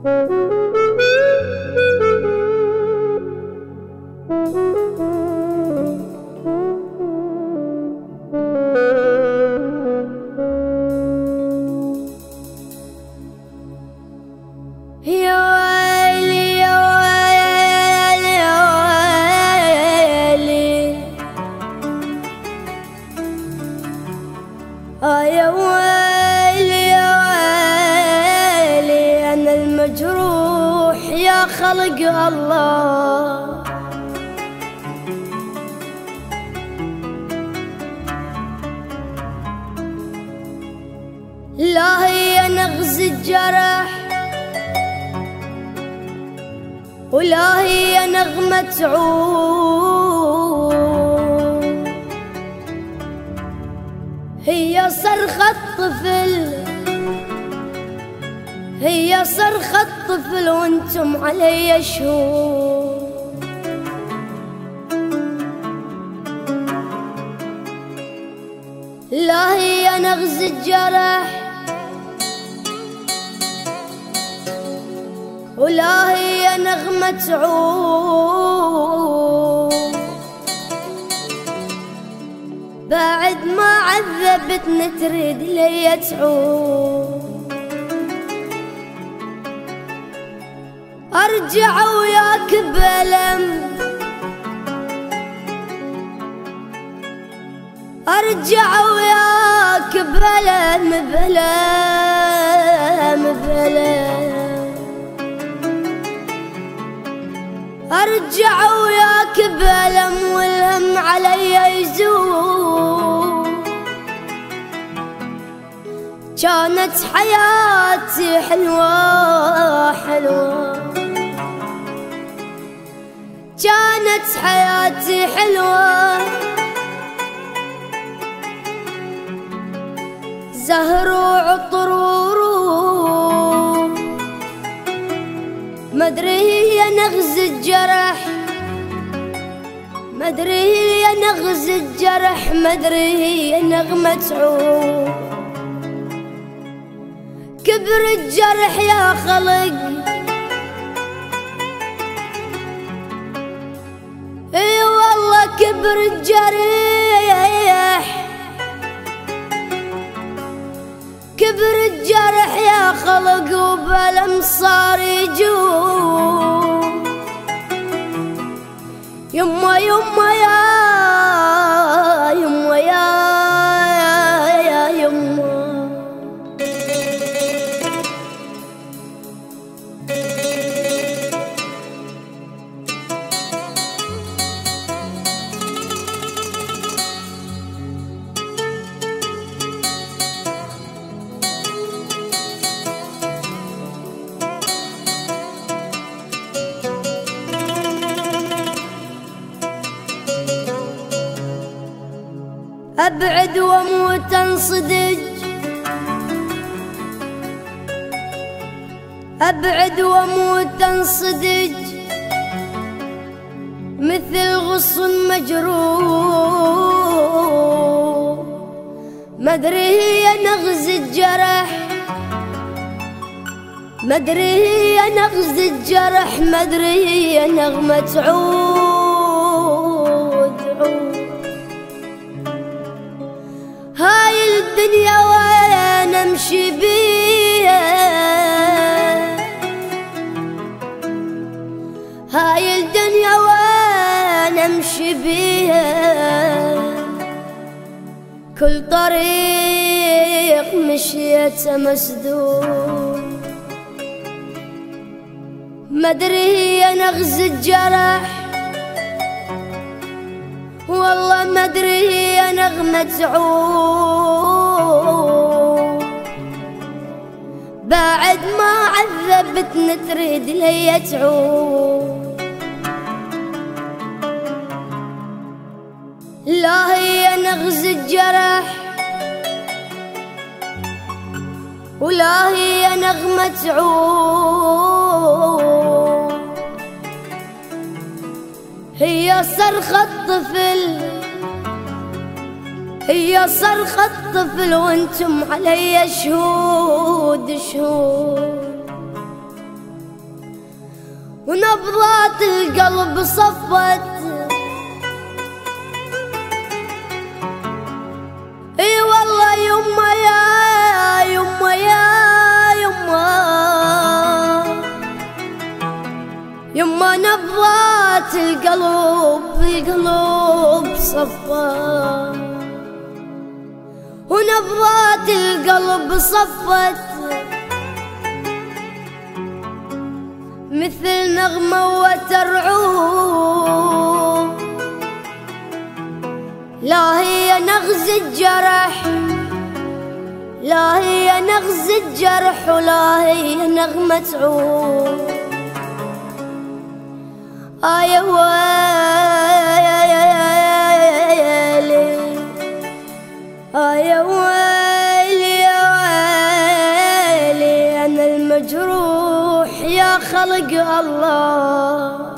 يا ويلي يا ويلي أنا المجروح يا خلق الله. لا هي نغز الجرح ولا هي نغمة عود، هي صرخة طفل، هي صرخة طفل وانتم علي شهود. لا هي نغز الجرح ولا هي نغمة عود، بعد ما عذبتني تريد لي تعود. أرجع وياك بألم، أرجع وياك بألم بألم بألم، أرجع وياك بألم والهم علي يزور. كانت حياتي حلوة حلوة، كانت حياتي حلوة، زهر وعطر وروح، مدري هي نغز الجرح، مدري هي نغز الجرح، مدري هي نغمة عود. كبر الجرح يا خلق، اي والله كبر الجرح، كبر الجرح يا خلق وبألم صار يجوب. يما يما يا يما يا يما، أبعد وأموت انصدج، أبعد وأموت انصدج، مثل غصن مجروح. مدري هي نغز الجرح، مدري هي نغز الجرح، مدري هي نغمة عود عود. هاي الدنيا وين امشي بيها، هاي الدنيا وين امشي بيها، كل طريق مشيته مسدود. مدري هي نغز الجرح والله، مدري هي نغمة عود، بعد ما عذبتني تريد لي تعود. لا هي نغز الجرح ولا هي نغمة عود، هي صرخة طفل، هي صرخة طفل وانتم علي شهود شهود. ونبضات القلب صفت. اي والله يما يا يما يا يما يما نبضات القلب صفت، ونبضات القلب صفت مثل نغمة وترعود. لا هي نغز الجرح، لا هي نغز الجرح، ولا هي نغمة عود. يا ويلي يا ويلي يا ويلي أنا المجروح يا خلق الله.